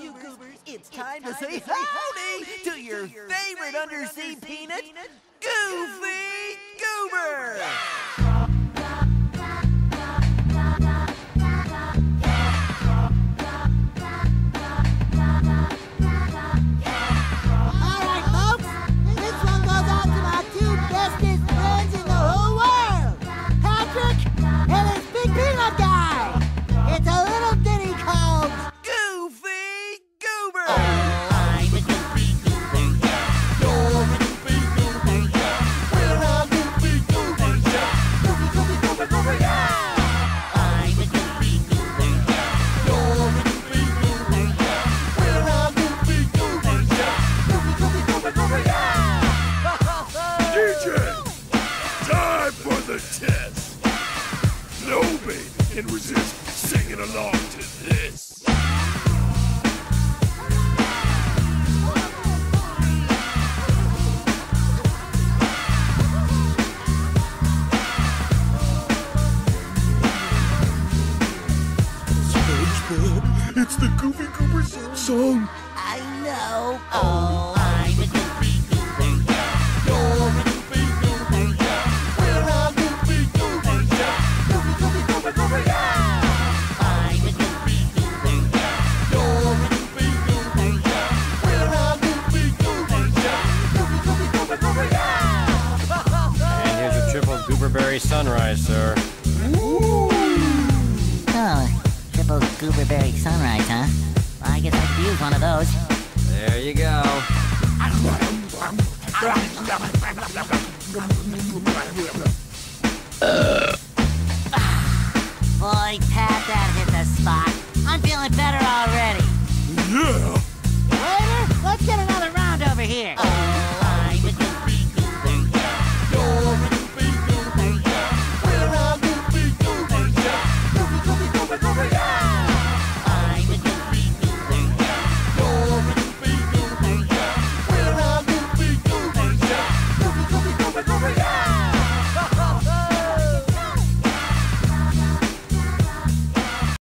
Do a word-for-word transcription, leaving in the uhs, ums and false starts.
goobers. It's time to say howdy to your favorite undersea peanut, Goofy Goober! Alright, folks, this one goes out to my two bestest friends in the whole world, Patrick and this big peanut guy. It's a little ditty called Goofy Goober! I'm a Goofy Goober, yeah. You're a Goofy Goober, yeah. We're all Goofy Goobers, yeah. Goofy, Goofy, Goober, Goober, yeah. I'm a Goofy Goober, yeah. You're a Goofy Goober, yeah. We're all Goofy Goobers, yeah. Goofy, Goofy, Goober, Goober, yeah. D J, time for the test. No baby can resist singing along to this. SpongeBob, it's the Goofy Goober song. I know. Oh, I'm a Goofy Goober, yeah. You're a Goofy Goober, yeah. We're all Goofy Goobers, yeah. Goofy, Goofy, Goober, Goober, yeah. I'm a Goofy Goober, yeah. You're a Goofy Goober, yeah. We're all Goofy Goobers, yeah. Goofy, Goofy, Goober, Goober, yeah. And here's your triple gooberberry sunrise, sir. Oh, triple gooberberry sunrise, huh? Well, I guess I could use one of those. There you go. Boy, Pat, that hit the spot. I'm feeling better already.